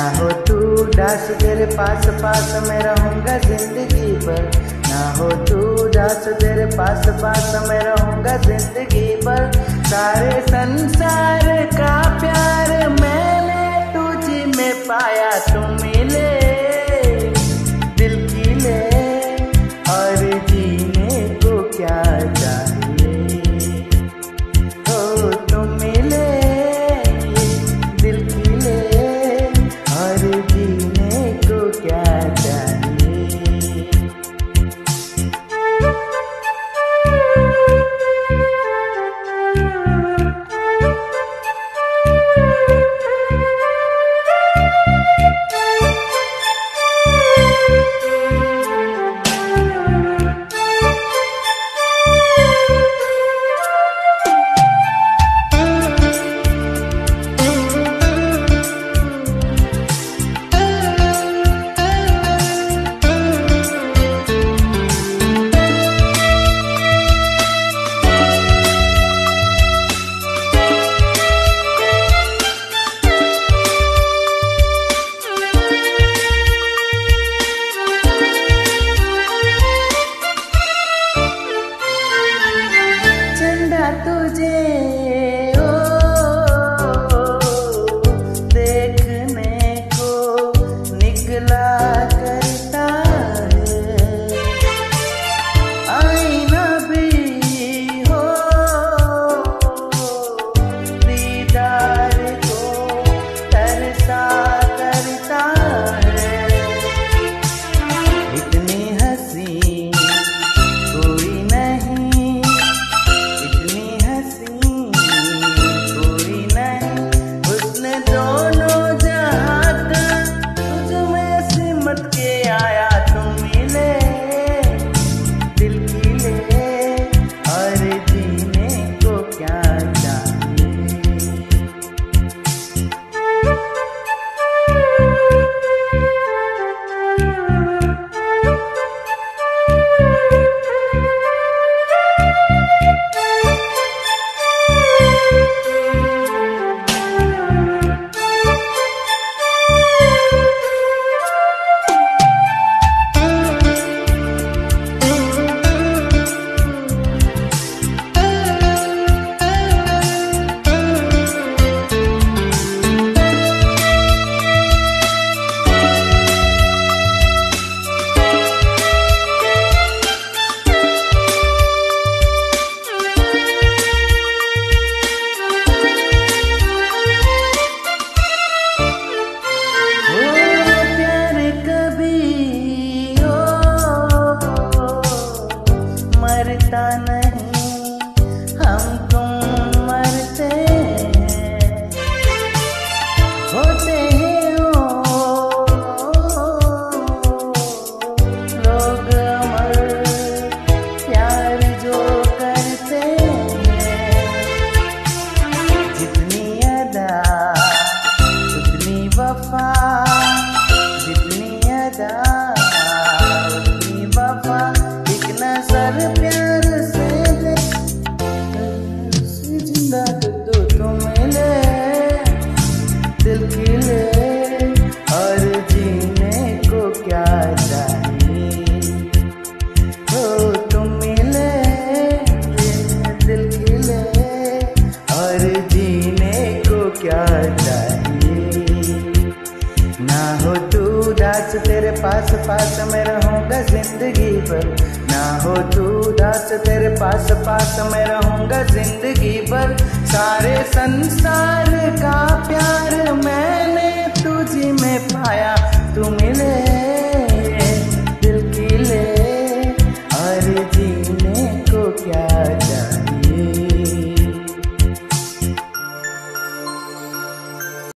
हो तू उदास तेरे पास पास मैं रहूंगा जिंदगी भर। ना हो तू उदास तेरे पास पास मैं रहूंगा जिंदगी भर। सारे संसार का प्यार मैंने तुझ में पाया, तू मिले दिल की ले और जीने को क्या चाहिए। ओ तुम मिले दिल की ले और जीने को क्या चाहिए। तुझे ओ देखने को निकला करता है, आईना भी हो दीदार को तरसा करता है। इतनी हंसी कोई नहीं, दोनों जहां का तुझ में सिमट के आया। तुम मिले दिल की ले और जीने को क्या चाहिए। मरता नहीं हम तुम मरते हैं, होते हैं लोग अमर प्यार जो करते हैं। जितनी अदा उतनी वफा, जितनी अदा उतनी वफा। एक नजर प्यार से जिंदा दो तुम मिले दिल की ले और जीने को क्या चाहिए। ओ तुम मिले दिल की ले और जीने को क्या चाहिए। ना हो तू उदास तेरे पास पास मैं रहूंगा जिंदगी भर। ना हो तू उदास तेरे पास पास मैं रहूंगा जिंदगी भर। सारे संसार का